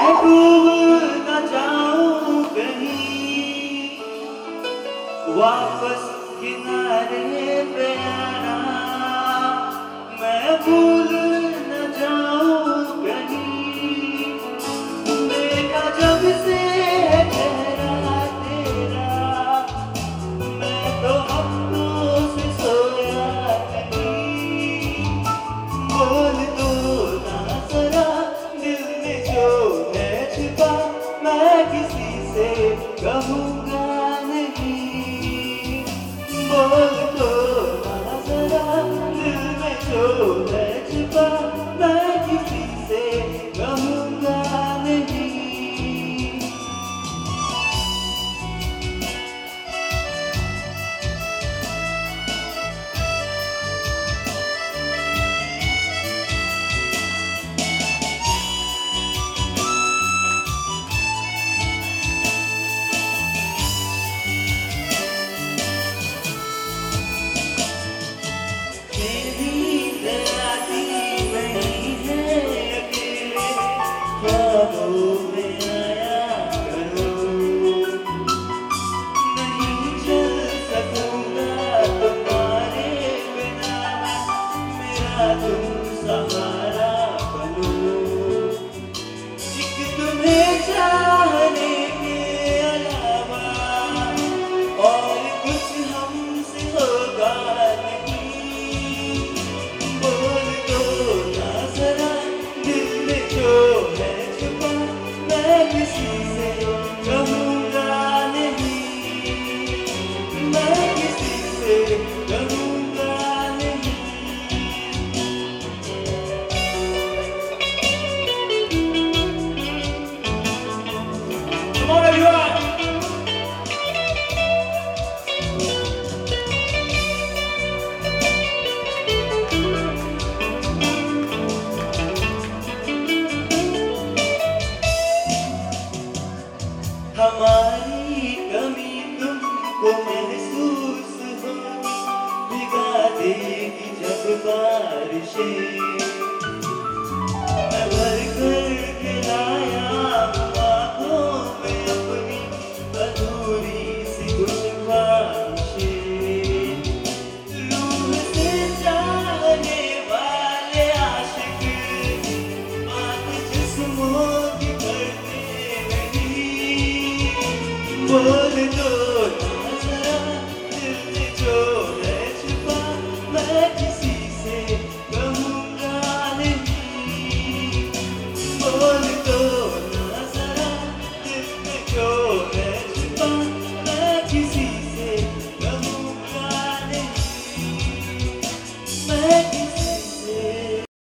डूब न जाऊं कहीं, वापस किनारे पे आना, मैं भूल न जाऊं कहीं। देखा जब से है चेहरा तेरा, मैं तो हफ्तों से सोया नहीं। बोल दो ना जरा, दिल में जो है छिपा, मैं किसी से कहूँ